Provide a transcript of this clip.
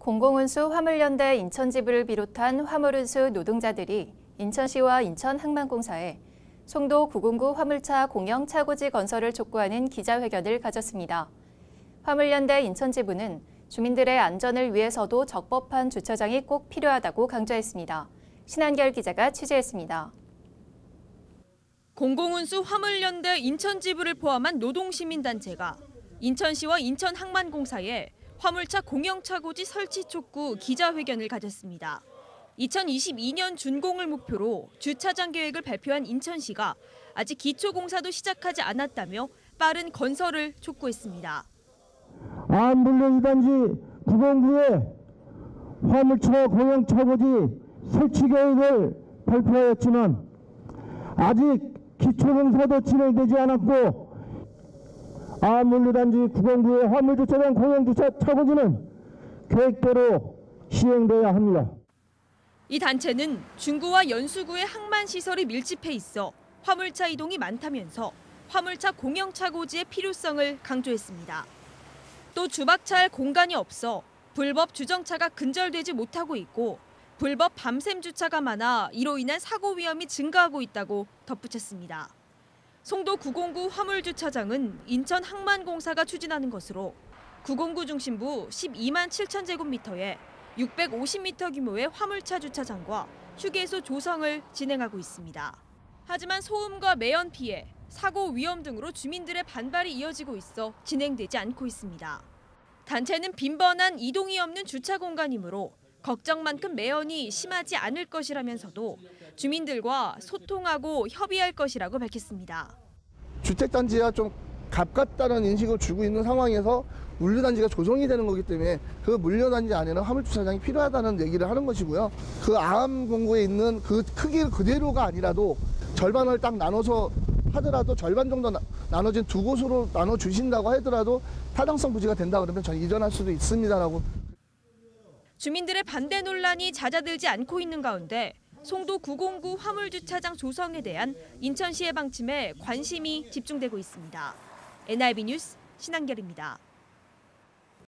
공공운수 화물연대 인천지부를 비롯한 화물운수 노동자들이 인천시와 인천항만공사에 송도 909 화물차 공영 차고지 건설을 촉구하는 기자회견을 가졌습니다. 화물연대 인천지부는 주민들의 안전을 위해서도 적법한 주차장이 꼭 필요하다고 강조했습니다. 신한결 기자가 취재했습니다. 공공운수 화물연대 인천지부를 포함한 노동시민단체가 인천시와 인천항만공사에 화물차 공영차고지 설치 촉구 기자회견을 가졌습니다. 2022년 준공을 목표로 주차장 계획을 발표한 인천시가 아직 기초공사도 시작하지 않았다며 빠른 건설을 촉구했습니다. 안물려 2단지 909에 화물차 공영차고지 설치 계획을 발표하였지만 아직 기초공사도 진행되지 않았고 안물려 단지 909의 화물주차장 공영차고지는 계획대로 시행돼야 합니다. 이 단체는 중구와 연수구의 항만시설이 밀집해 있어 화물차 이동이 많다면서 화물차 공영차고지의 필요성을 강조했습니다. 또 주박차할 공간이 없어 불법 주정차가 근절되지 못하고 있고 불법 밤샘 주차가 많아 이로 인한 사고 위험이 증가하고 있다고 덧붙였습니다. 송도 909 화물주차장은 인천항만공사가 추진하는 것으로 909 중심부 12만 7천 제곱미터에 650m 규모의 화물차 주차장과 휴게소 조성을 진행하고 있습니다. 하지만 소음과 매연 피해, 사고 위험 등으로 주민들의 반발이 이어지고 있어 진행되지 않고 있습니다. 단체는 빈번한 이동이 없는 주차 공간이므로 걱정만큼 매연이 심하지 않을 것이라면서도 주민들과 소통하고 협의할 것이라고 밝혔습니다. 주택단지와 좀 가깝다는 인식을 주고 있는 상황에서 물류단지가 조성이 되는 거기 때문에 그 물류단지 안에는 화물주차장이 필요하다는 얘기를 하는 것이고요. 그 암공구에 있는 그 크기 그대로가 아니라도 절반을 딱 나눠서 하더라도 절반 정도 나눠진 두 곳으로 나눠주신다고 하더라도 타당성 부지가 된다 그러면 저는 이전할 수도 있습니다라고. 주민들의 반대 논란이 잦아들지 않고 있는 가운데 송도 909 화물주차장 조성에 대한 인천시의 방침에 관심이 집중되고 있습니다. NIB 뉴스 신한결입니다.